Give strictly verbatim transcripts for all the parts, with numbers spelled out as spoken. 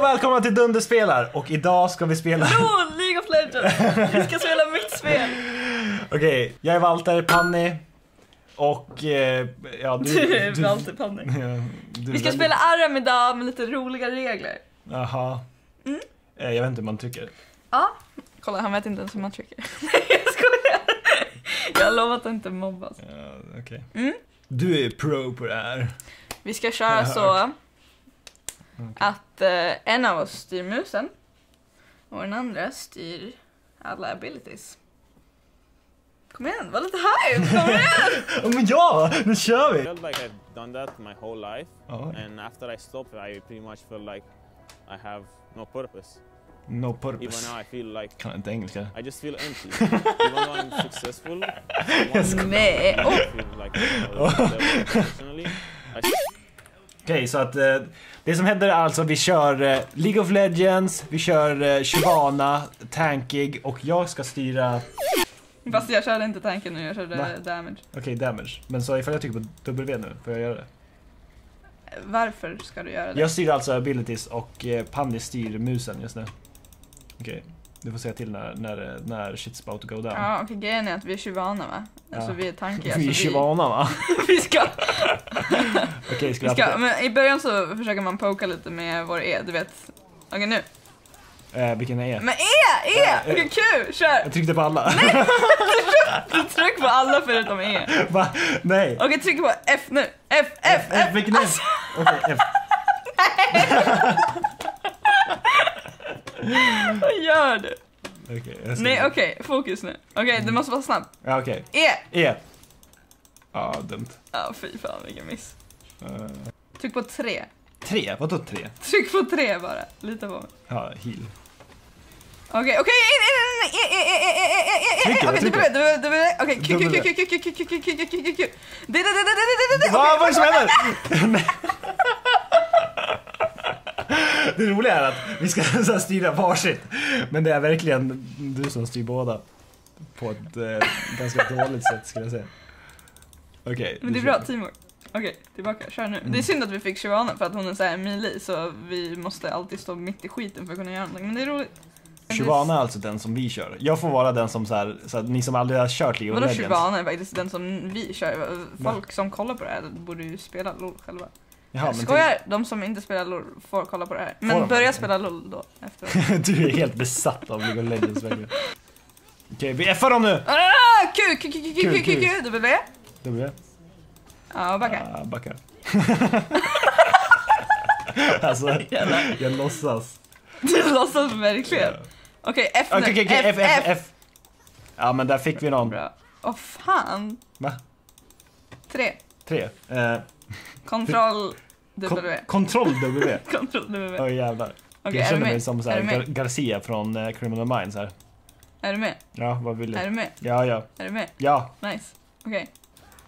välkomna till Dunderspelar. Och idag ska vi spela LOL, League of Legends. Vi ska spela mitt spel. Okej, okay, jag är Walter Panni. Och eh, ja, du, du är du, Walter Panni. Ja, du, vi ska du, spela Aram idag med lite roliga regler. Jaha. Mm. eh, Jag vet inte hur man trycker. Ja, kolla, han vet inte ens hur man trycker. Nej, jag skojar. Jag har lovat att inte mobbas. Ja, okej. Okay. Mm. Du är pro på det här. Vi ska köra så okay. att eh, en av oss styr musen och den andra styr alla abilities. Kom igen, var lite hype, kom igen! Oh, men ja, nu kör vi! I felt like I've done that my whole life, oh. and after I stopped I pretty much feel like I have no purpose. No purpose. Even now I feel like kan inte engelska. I just feel empty. Even though I'm successful, nej. Oh. I feel like personally. Okej, okay, så att eh, det som händer är alltså vi kör eh, League of Legends, vi kör eh, Shyvana, tankig och jag ska styra. Fast jag körde inte tanken nu, jag körde Va? damage. Okej, okay, damage. Men så ifall jag trycker på W nu, får jag göra det? Varför ska du göra det? Jag styr alltså abilities och eh, Panni styr musen just nu. Okej, okay. Du får säga till när, när, när shit's about to go down. Ja, okej, okay, grejen är att vi är Shyvana, va? Alltså ja. vi är tankiga. Vi är Shyvana, va? vi ska... Okej, okay, ska vi ska... Men i början så försöker man poka lite med vår E, du vet. Okej, okay, nu. Eh, vilken är E? Men E! E! Okej, okay, kul! Kör! Jag tryckte på alla. Nej! Du tryck på alla förutom E. Va? Nej. Okej, okay, tryck på F nu. F, F, F! F, vilken alltså... Okej, okay, F. Nej! Vad gör du? Okay, Nej, okej, okay, fokus nu. Okej, okay, du måste vara snabb. Ja, okej. Okay. E! E! Ja, ah, dumt. Ja, fy fan, vilken miss. Uh... Tryck på tre. Tre? Vadå tre? Tryck på tre bara, lita på mig. Ja, heal. Okej, okej, in, in, in, in, in, in, in, in, in, okej, du behöver, du behöver, okej, Q, Q, Q, Q, Q, Q, Q, Q, Q, Q, Q, Q, Q, det, det, det, det, det, det, vad är det som händer? Det roliga är att vi ska så styra varsitt, men det är verkligen du som styr båda på ett eh, ganska dåligt sätt, skulle jag säga. Okej. Okay, men det är bra, teamwork. Okej, okay, tillbaka, kör nu. Mm. Det är synd att vi fick Shyvana för att hon är så här melee, så vi måste alltid stå mitt i skiten för att kunna göra någonting, men det är roligt. Shyvana är alltså den som vi kör. Jag får vara den som så här, så att ni som aldrig har kört League of Legends. Vadå Shyvana är faktiskt den som vi kör. Folk Va? som kollar på det här borde ju spela LOL själva. Jaha, jag skojar, till... de som inte spelar LOL får kolla på det här. Men får börja de? spela LOL då efter. Du är helt besatt av League of Legends verkligen. Okej, vi F-ar dem nu. Ah, Q, Q, Q, Q, Q, Q, Q, W. W. Ja, backar. Ja, backar. Alltså, jag låtsas. Du låtsas verkligen. Ja. Okej, F nu. Okej, okej, F, F, F. Ja, men där fick vi någon. Bra. Åh, fan. Va? Tre. Tre. Eh. Kontroll W. Kontroll W. Kontroll W. Åh, jävlar. Okay, jag känner mig som så här Gar Garcia från uh, Criminal Minds här. Är du med? Ja, vad vill du? Är du med? Ja, ja. Är du med? Ja. Nice. Okej. Okay.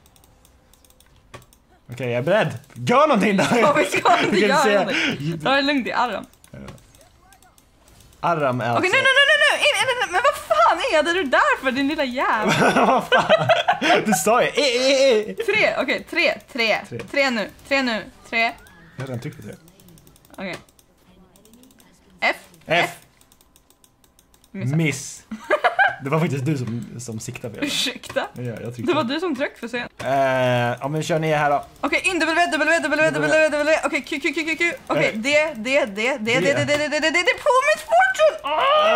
Okej, okay, jag är beredd. Gör någonting då! Ja, vi ska inte göra någonting. Ta det lugnt i Aram. Ja. Aram är alltså... Okej, okay, nu, nu, nu, nu, in, in, men vad fan är det du där för, din lilla jävel? Vad fan? Du sa ju... E, e, e. Tre, okej, okay, tre, tre, tre. Tre nu, tre nu, tre. Jag har redan tryckt på tre. Okej. Okay. F. F. Miss. Miss. Det var faktiskt du som, som siktade på det. Ursäkta? Ja, jag det var du som tryckte för sent. Eh, ja, men kör ner här då. Okej, okay, in W, W, W, W, W. Okej, Q, Q, Q, Q, Q. Okej, D, D, D, D, D, D, D, D, D, D, D, på mitt fortune!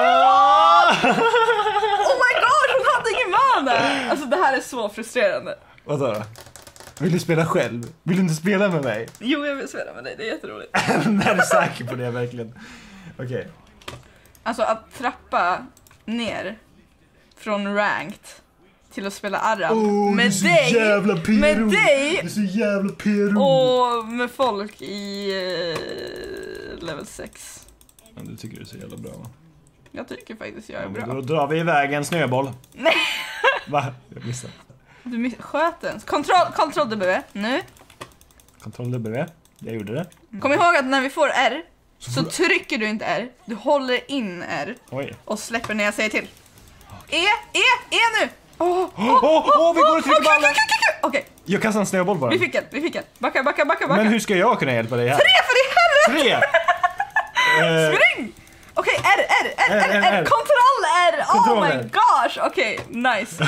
Oh my god, hon hade ingen mana! Alltså, det här är så frustrerande. Vad då? Vill du spela själv? Vill du inte spela med mig? Jo, jag vill spela med dig, det är jätteroligt. Är du säker på det, verkligen? Okej. Okay. Alltså, att trappa ner från ranked till att spela Aram oh, med dig, med dig det är så jävla P-ro. Och med folk i uh, level sex. Men du tycker det är så jävla bra, va? Jag tycker faktiskt jag är ja, bra. Då drar vi iväg en snöboll. Nej. Va? Jag missade. Du miss- sköt den. Kontroll, kontroll W, nu. Kontroll W, jag gjorde det. Kom ihåg att när vi får R så, så trycker du inte R. Du håller in R. Oj. Och släpper när jag säger till. Okay. E, E, E nu! Åh, oh, åh, oh, oh, oh, vi går och trycker på alla. Okej, okej, okej. Jag kastar en snöboll bara. Vi fick en, vi fick en. Backa, backa, backa, backa. Men hur ska jag kunna hjälpa dig här? Tre för i helvete! Tre! Spring! Okej, R, R, R, R, R, R, kontroll R! Oh my gosh! Okej, nice.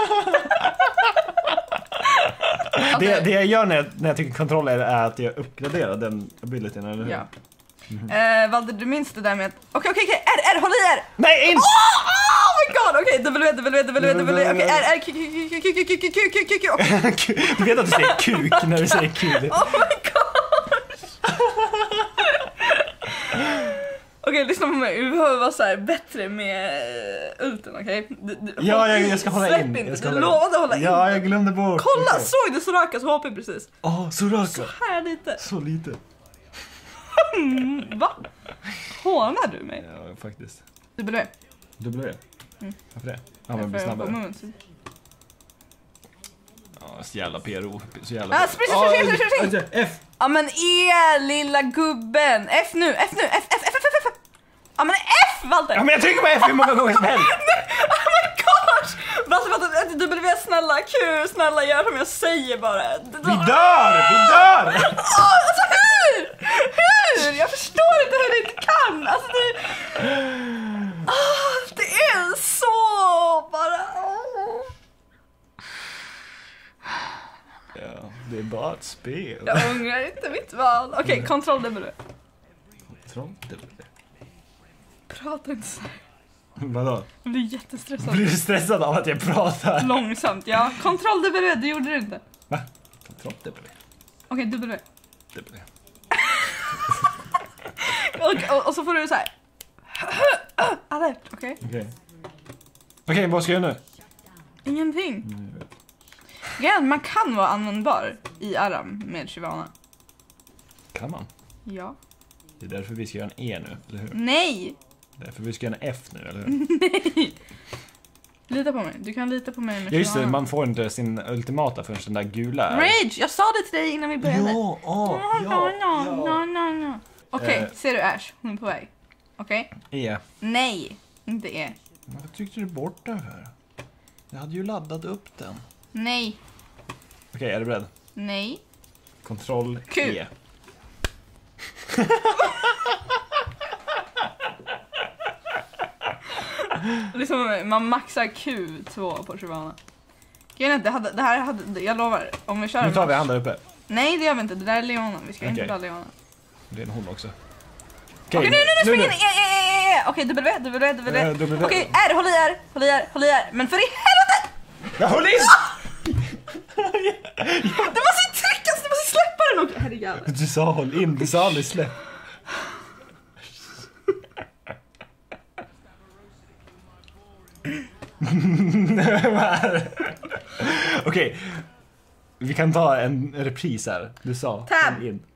det, det jag gör när jag, när jag tycker kontroll är, är att jag uppgraderar den abilityn, eller hur? Ja. Mm-hmm. uh, Valde, du minns det där med att... Okej, okej, okej, R, R, håll i R! Nej, in! Oh, oh my god, okej, W, W, W, W, okej, R, R, Q, Q, Q, Q, Q, Q, Q, Q, Q, Q, Du vet att du säger kuk när du säger kuk. Oh my gosh! Okej, lyssna på mig, vi behöver vara så här bättre med ulten, okej? Okay? Ja, jag, jag ska hålla Släpp in. inte, Jag ska du hålla lovade hålla in. Ja, jag glömde bort. Kolla, såg du Sorakas H P precis? Åh, oh, Soraka. Så här lite. Så lite. Mm, va? Hånar du mig? Ja, faktiskt. W. W? Mm. Varför det? Ja, men blir snabbare. Moment. Ja, så jävla P R O. Så jävla... Ah, spring, spring, spring, spring, spring. F! Ja, men E, lilla gubben. F nu, F nu, F, F, F, F, F, F. Ja, men F, Walter. Ja, men jag trycker på F hur många gånger som helst. Oh my gosh! Walter, Walter, W, snälla, Q, snälla, gör som jag säger bara. Vi dör, vi dör! Åh, alltså hur? Hur? Jag förstår inte hur du inte kan. Alltså det... Oh, det är så bara... Oh. Ja, det är bara ett spel. Jag ångrar inte mitt val. Okej, okay, kontroll W. Kontroll W. Prata inte så här. Vadå? Jag blir jättestressad. Blir du stressad av att jag pratar? Långsamt, ja. Kontroll W, det gjorde du inte. Va? Kontroll W. Okej, okay, W. W. och, och, och så får du så här. Alert, okej? Okay? Okej. Okay. Okay, vad ska jag göra nu? Ingenting. Mm. Ja, man kan vara användbar i Aram med Shyvana. Kan man? Ja. Det är därför vi ska göra en E nu, eller hur? Nej! Det är därför vi ska göra en F nu, eller hur? Nej! Lita på mig, du kan lita på mig med Ja, just det, Shyvana. man får inte sin ultimata förrän den där gula är. Rage! Jag sa det till dig innan vi började. Ja, åh, no, ja, no, no, ja. no, no, no. Okej, okay, Eh. ser du Ash? Hon är på väg. Okej? Okay? E. Nej, inte E. Varför tryckte du bort det här? Jag hade ju laddat upp den. Nej. Okej, okay, är du beredd? Nej. Kontroll Q. E. Liksom, man maxar Q två på Shyvana. Det, hade, det här hade, jag lovar, om vi kör... Nu tar vi han där uppe. Nej, det gör vi inte. Det där är Leona. Vi ska okay. inte ta Leona. Det är en hon också. Okej, okay, nu, nu, nu, spring in! E, E, E, E! Okej, W, W, W. Okej, okay, R, håll i R, håll i R, håll i R. Men för i helvete! Jag håll in! Du måste ju trycka, du måste släppa den också. Herregud. Du sa håll in, du sa aldrig släpp. Okej, okay. Vi kan ta en repris här. Du sa Tab. håll in.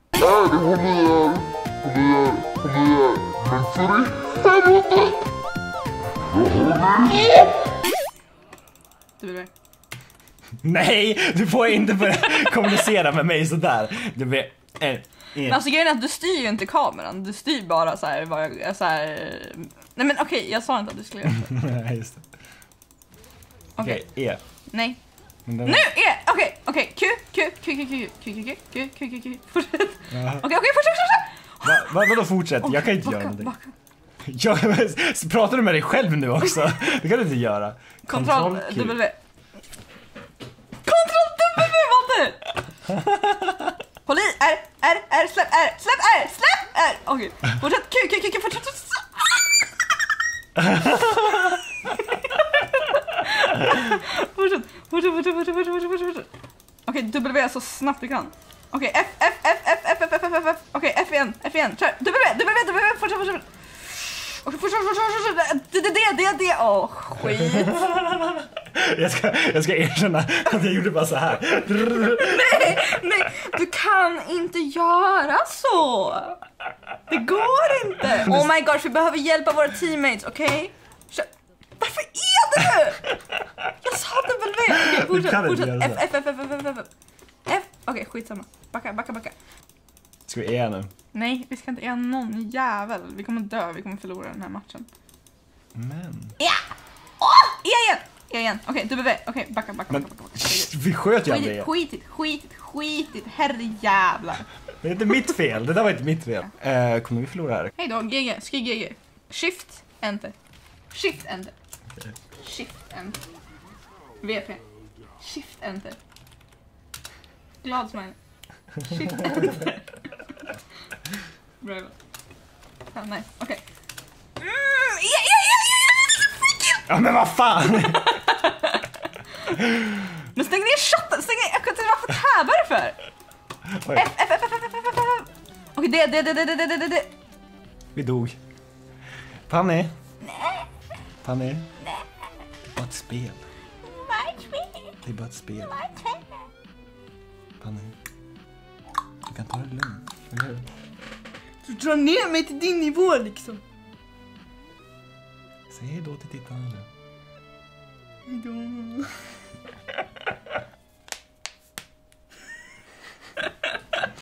Du Nej, du får inte börja kommunicera med mig sådär. Du blir en, en. Alltså grejen är att du styr ju inte kameran. Du styr bara så här vad jag så här. Nej men okej, okay, jag sa inte att du skulle göra det. Nej, just det. Okej, okay, E. Nej. Den... Nu E. Okej, okej. Q Q Q Q Q Q Q Q Q Q Q. Fortsätt. Okej, okej, fortsätt, fortsätt. Va, vadå fortsätt? Jag kan inte göra någonting. Jag, pratar du med dig själv nu också? Det kan du inte göra. Kontroll W. Kontroll W, Walter! Håll i R, R, R, släpp R, släpp R, släpp R! Okej, okay. Fortsätt Q, Q, Q, Q, fortsätt. Fortsätt, fortsätt, fortsätt, fortsätt, fortsätt, fortsätt. Okej, W så snabbt du kan. Okej, F, F, F, F, F, F, F, F, F, F. Okej, F igen, F igen. Kör, W, W, W, fortsätt, fortsätt. Okej, fortsätt, fortsätt, fortsätt. Det, det, det, det, det. Åh, skit. Jag ska, jag ska erkänna att jag gjorde bara så här. Nej, nej, du kan inte göra så. Det går inte. Oh my gosh, vi behöver hjälpa våra teammates, okej? Okay? Varför är det nu? Jag sa det väl med. Okej, fortsätt, fortsätt. F, F, F, F, F, F, F. F, okej, skitsamma. Backa, backa, backa. Ska vi E nu? Nej, vi ska inte E någon jävel. Vi kommer dö, vi kommer förlora den här matchen. Men... Ja! Åh, E igen! Ska jag igen? Okej, okay, W. Okej, okay, backa, backa, Men, backa, backa. vi sköt ju aldrig. Skitigt, skitigt, skitigt, skitigt. Herrejävlar. Det är inte mitt fel. Det där var inte mitt fel. Eh, kommer vi förlora här? Hej då, G G. Skriv G G. Shift, enter. Shift, enter. Shift, enter. V P. Shift, enter. Glad smile. Shift, enter. Bra. Ah, nice. Okej. Okay. Mm, ja, ja, ja, ja, ja, men vad fan! Men stäng ner shotten, stäng ner. Jag kan inte varför täbar det för. F, F, F, F, F, F, F, F. Okej, det, det, det, det, det, det, det. Vi dog. Panny. Nej. Panny. Nej. Bara ett spel. Nej. Det är bara ett spel. Panny. Du kan ta det lugnt. Eller? Du drar ner mig till din nivå liksom. Säg hej då till tittarna nu. Hej då.